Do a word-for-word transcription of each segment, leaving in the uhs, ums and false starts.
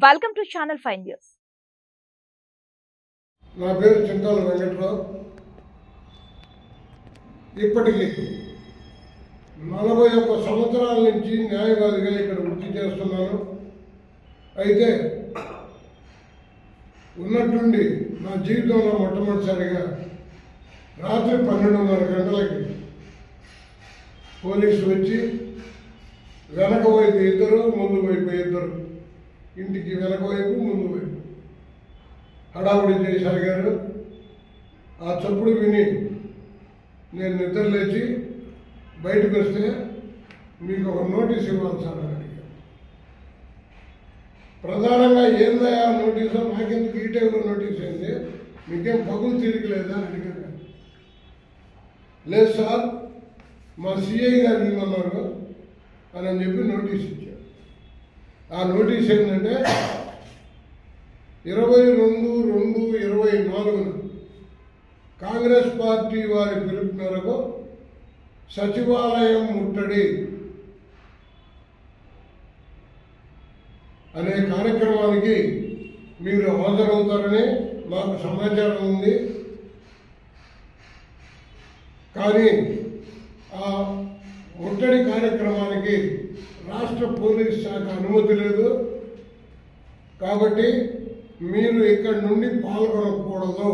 Welcome to Channel five News. నా పేరు చింతాల వెంకట్రావు. ఇప్పటికి నలభై ఒక్క సంవత్సరాల నుంచి న్యాయవాదిగా ఇక్కడ వృత్తి చేస్తున్నాను. అయితే ఉన్నట్టుండి నా జీవితంలో మొట్టమొదటిసారిగా రాత్రి పన్నెండున్నర గంటలకి పోలీసులు వచ్చి వెనక వైపు ఇద్దరు ముందు వైపు ఇద్దరు, ఇంటికి వెనక వైపు ముందు వైపు హడావుడి చేసి అడిగారు. ఆ చప్పుడు విని నేను నిద్ర లేచి బయటకు వస్తే మీకు ఒక నోటీస్ ఇవ్వాలి సార్ అని అడిగాను. ప్రధానంగా ఏందయ్యా నోటీసు, నాకెందుకు ఈ టైంలో నోటీస్ అయింది, మీకేం పగులు తీరికలేదా అని అడిగాను. లేదు సార్, మా సిఐ గారు ఇవ్వమన్నారు అని చెప్పి నోటీస్ ఇచ్చారు. ఆ నోటీస్ ఏంటంటే ఇరవై రెండు రెండు ఇరవై నాలుగున కాంగ్రెస్ పార్టీ వారి పిలుపు మేరకు సచివాలయం ముట్టడి అనే కార్యక్రమానికి మీరు హాజరవుతారని మాకు సమాచారం ఉంది. కానీ ఆ ముట్టడి కార్యక్రమానికి రాష్ట్ర పోలీస్ శాఖ అనుమతి లేదు. కాబట్టి మీరు ఇక్కడి నుండి పాల్గొనకూడదు.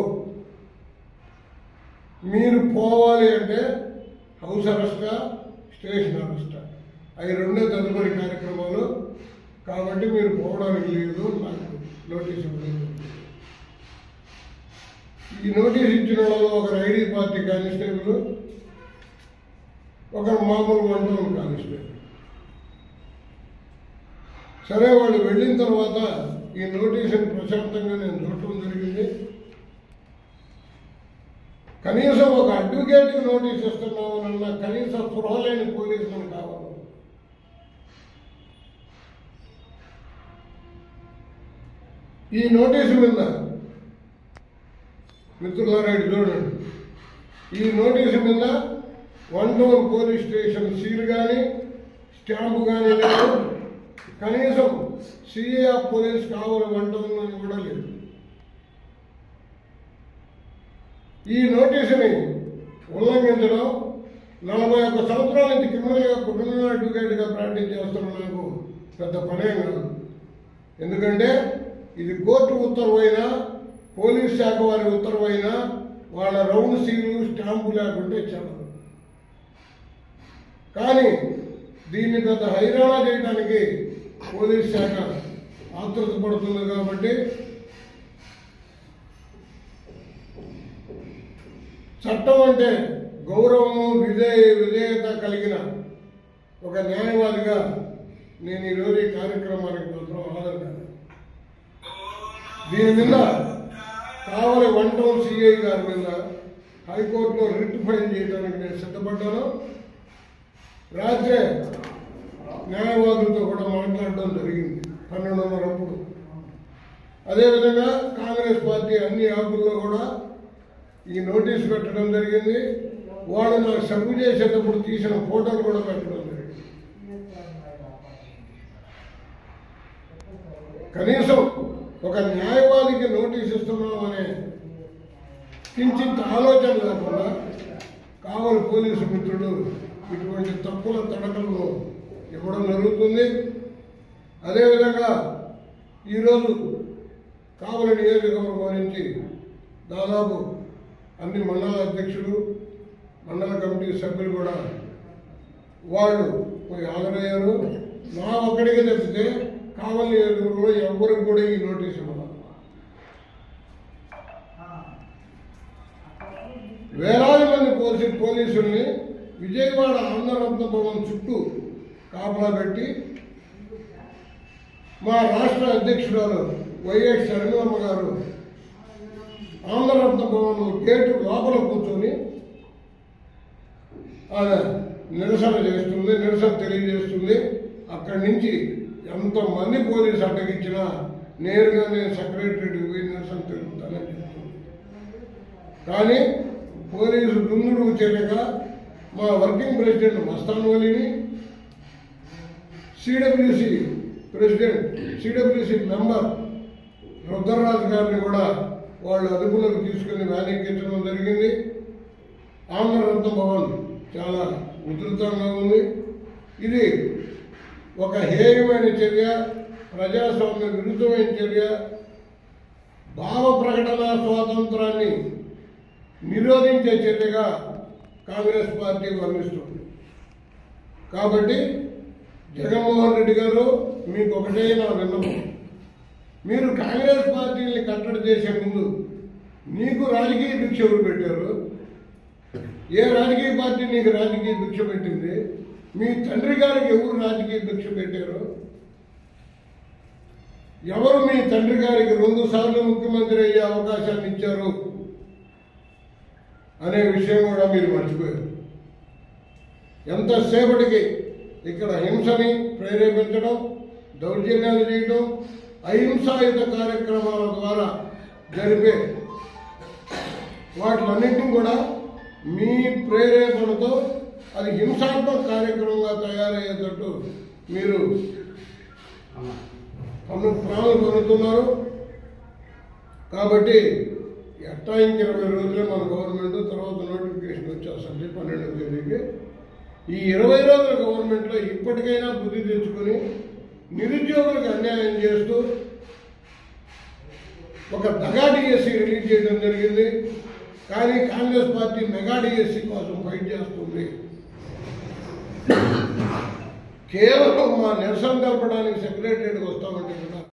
మీరు పోవాలి అంటే హౌస్ అరెస్టా, స్టేషన్ అరెస్టా, అవి రెండే తదుపరి కార్యక్రమాలు. కాబట్టి మీరు పోవడానికి లేదు, నాకు నోటీస్ ఇవ్వలేదు. ఈ నోటీస్ ఇచ్చిన వాళ్ళు ఒకరు ఐడి పార్టీ కానిస్టేబుల్, ఒకరు మామూలు వన్ టౌన్ కానిస్టేబుల్. సరే, వాళ్ళు వెళ్ళిన తర్వాత ఈ నోటీసుని ప్రశాంతంగా నేను చూడటం జరిగింది. కనీసం ఒక అడ్వకేట్కి నోటీస్ ఇస్తున్నామన్న కనీసం స్పృహ లేని పోలీసులు కావాలి. ఈ నోటీసు మీద మిత్రులారా చూడండి, ఈ నోటీసు మీద one town police station seal కానీ స్టాంపు కానీ లేదు. కనీసం సిఏ ఆఫ్ పోలీస్ కావాలి వన్ టౌన్ అని కూడా లేదు. ఈ నోటీసుని ఉల్లంఘించడం, నలభై ఒక్క సంవత్సరాల నుంచి క్రిమినల్గా క్రిమినల్ అడ్వకేట్గా ప్రాక్టీస్ చేస్తున్న నాకు పెద్ద పనే కాదు. ఎందుకంటే ఇది కోర్టు ఉత్తర్వు అయినా, పోలీస్ శాఖ వారి ఉత్తర్వు అయినా వాళ్ళ రౌండ్ సీలు స్టాంపు లేకుంటే చాలు. కానీ దీన్ని పెద్ద హైరాణా చేయడానికి పోలీస్ శాఖ ఆతృత పడుతుంది. కాబట్టి చట్టం అంటే గౌరవము, విధేయ విధేయత కలిగిన ఒక న్యాయవాదిగా నేను ఈరోజు ఈ కార్యక్రమానికి మాత్రం హాజరు. దీని మీద కావలి వన్ టౌన్ సిఐ గారి మీద హైకోర్టులో రిట్ ఫైల్ చేయడానికి నేను సిద్ధపడ్డాను. రాత్రే న్యాయవాదులతో కూడా మాట్లాడడం జరిగింది పన్నెండున్నరప్పుడు. అదేవిధంగా కాంగ్రెస్ పార్టీ అన్ని యాప్ల్లో కూడా ఈ నోటీసు పెట్టడం జరిగింది. వాళ్ళు నాకు సర్వ్ చేసేటప్పుడు తీసిన ఫోటోలు కూడా పెట్టడం జరిగింది. కనీసం ఒక న్యాయవాదికి నోటీసు ఇస్తున్నామనే కించిత్ ఆలోచన లేకుండా కావలి పోలీసు మిత్రులు ఇటువంటి తప్పుల తడకలు ఇవ్వడం జరుగుతుంది. అదేవిధంగా ఈరోజు కావలి నియోజకవర్గం నుంచి దాదాపు అన్ని మండల అధ్యక్షులు, మండల కమిటీ సభ్యులు కూడా వాళ్ళు హాజరయ్యారు. నా ఒక్కడిగా తప్పితే కావలి నియోజకవర్గంలో ఎవరికి కూడా ఈ నోటీసు ఇవ్వాలి. వేలాది మంది పోలీసు పోలీసుల్ని విజయవాడ ఆంధ్రరత్న భవన్ చుట్టూ కాపలా పెట్టి మా రాష్ట్ర అధ్యక్షురాలు వైఎస్ శరణమ్మ గారు ఆంధ్రరత్న భవన్ గేటు లోపల కూర్చొని ఆమె నిరసన చేస్తుంది, నిరసన తెలియజేస్తుంది. అక్కడి నుంచి ఎంతమంది పోలీసు అడ్డగించినా నేరుగా నేను సెక్రటరీకి పోయి నిరసన తెలుపుతానని చెప్తుంది. కానీ పోలీసు దుందుడు చేయగా మా వర్కింగ్ ప్రెసిడెంట్ మస్తాన్ వలీని, CWC president CWC member Rudraraju గారిని కూడా వాళ్ళు అదుపులోకి తీసుకుని వ్యానెక్కించడం జరిగింది. ఆంధ్రరత్న భవన్ చాలా ఉధృతంగా ఉంది. ఇది ఒక హేయమైన చర్య, ప్రజాస్వామ్య విరుద్ధమైన చర్య, భావ ప్రకటన స్వాతంత్రాన్ని నిరోధించే చర్యగా కాంగ్రెస్ పార్టీ వర్ణిస్తుంది. కాబట్టి జగన్మోహన్ రెడ్డి గారు మీకు ఒకటే నా విన్నపం, మీరు కాంగ్రెస్ పార్టీని కట్టడి చేసే ముందు నీకు రాజకీయ భిక్ష ఎవరు పెట్టారు? ఏ రాజకీయ పార్టీ నీకు రాజకీయ భిక్ష పెట్టింది? మీ తండ్రి గారికి ఎవరు రాజకీయ భిక్ష పెట్టారు? ఎవరు మీ తండ్రి గారికి రెండు సార్లు ముఖ్యమంత్రి అయ్యే అవకాశాన్ని ఇచ్చారు అనే విషయం కూడా మీరు మర్చిపోయారు. ఎంతసేపటికి ఇక్కడ హింసని ప్రేరేపించడం, దౌర్జన్యాలు చేయడం, అహింసాయుత కార్యక్రమాల ద్వారా జరిపే వాటిలన్నింటినీ కూడా మీ ప్రేరేపణతో అది హింసాత్మక కార్యక్రమంగా తయారయ్యేటట్టు మీరు పన్ను ప్రాణాలు పొందుతున్నారు. కాబట్టి ఎట్టా ఇంక ఇరవై రోజులే మన గవర్నమెంట్, తర్వాత నోటిఫికేషన్ వచ్చేస్తుంది పన్నెండవ తేదీకి. ఈ ఇరవై రోజుల గవర్నమెంట్లో ఇప్పటికైనా బుద్ధి తెచ్చుకొని నిరుద్యోగులకు అన్యాయం చేస్తూ ఒక దగా డిఎస్సి రిలీజ్ చేయడం జరిగింది. కానీ కాంగ్రెస్ పార్టీ మెగా డిఎస్సి కోసం ఫైట్ చేస్తుంది. కేవలం మా నిరసన తెలపడానికి సెక్రటరీకి వస్తామంటే